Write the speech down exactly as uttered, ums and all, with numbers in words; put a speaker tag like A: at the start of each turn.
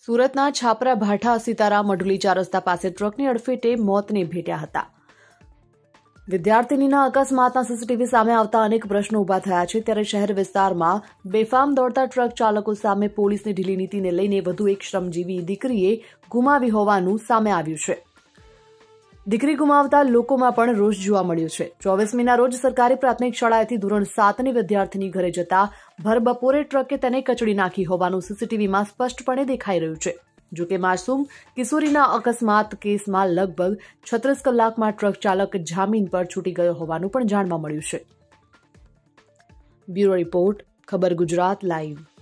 A: સુરતના છાપરા ભાઠા સીતારામ મઢુલી ચાર રસ્તા પાસે ટ્રકની અડફેટે મોતને ભેટ્યા હતા। વિદ્યાર્થિનીના અકસ્માતના સીસીટીવી સામે આવતા અનેક પ્રશ્નો ઉભા થયા છે, ત્યારે શહેર વિસ્તારમાં બેફામ દોડતા ટ્રક ચાલકો સામે પોલીસની ઢીલી નીતિને લઈને વધુ એક શ્રમજીવી દીકરીએ ગુમાવી હોવાનું સામે આવ્યું છે। દીકરી ગુમાવતા લોકોમાં પણ રોષ જોવા મળ્યો છે। ચોવીસમીના રોજ સરકારી પ્રાથમિક શાળાએથી ધોરણ સાતની વિદ્યાર્થીની ઘરે જતા ભર બપોરે ટ્રકે તેને કચડી નાખી હોવાનું સીસીટીવીમાં સ્પષ્ટપણે દેખાઈ રહ્યું છે। જોકે માસૂમ કિશોરીના અકસ્માત કેસમાં લગભગ છત્રીસ કલાકમાં ટ્રક ચાલક જામીન પર છૂટી ગયો હોવાનું પણ જાણવા મળ્યું છે। બ્યુરો રિપોર્ટ, ખબર ગુજરાત લાઈવ।